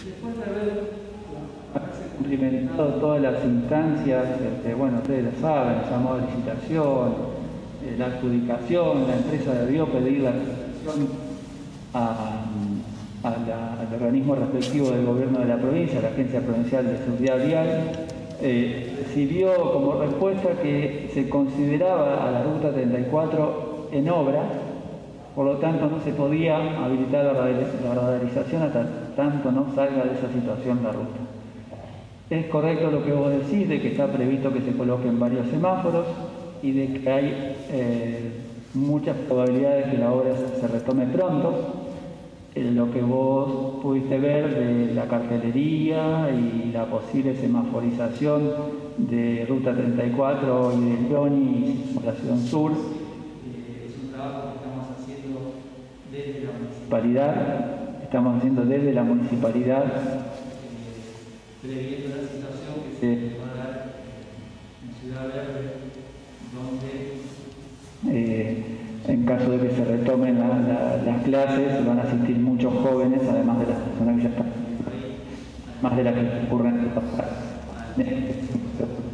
Después de haber cumplimentado todas las instancias, bueno, ustedes lo saben, el llamado de licitación, la adjudicación, la empresa debió pedir la adjudicación al organismo respectivo del gobierno de la provincia, la Agencia Provincial de Seguridad Vial, recibió como respuesta que se consideraba a la Ruta 34 en obra, por lo tanto no se podía habilitar la radarización hasta tanto no salga de esa situación la ruta. Es correcto lo que vos decís, de que está previsto que se coloquen varios semáforos y de que hay muchas probabilidades que la obra se retome pronto. Lo que vos pudiste ver de la cartelería y la posible semaforización de Ruta 34 y del Loni y Circunvalación Sur es un trabajo que estamos haciendo desde la municipalidad, previendo la situación que se va a dar en Ciudad Verde, donde en caso de que se retomen las clases, van a asistir muchos jóvenes, además de las personas que ya están ahí, más de las que ocurren en el pasado.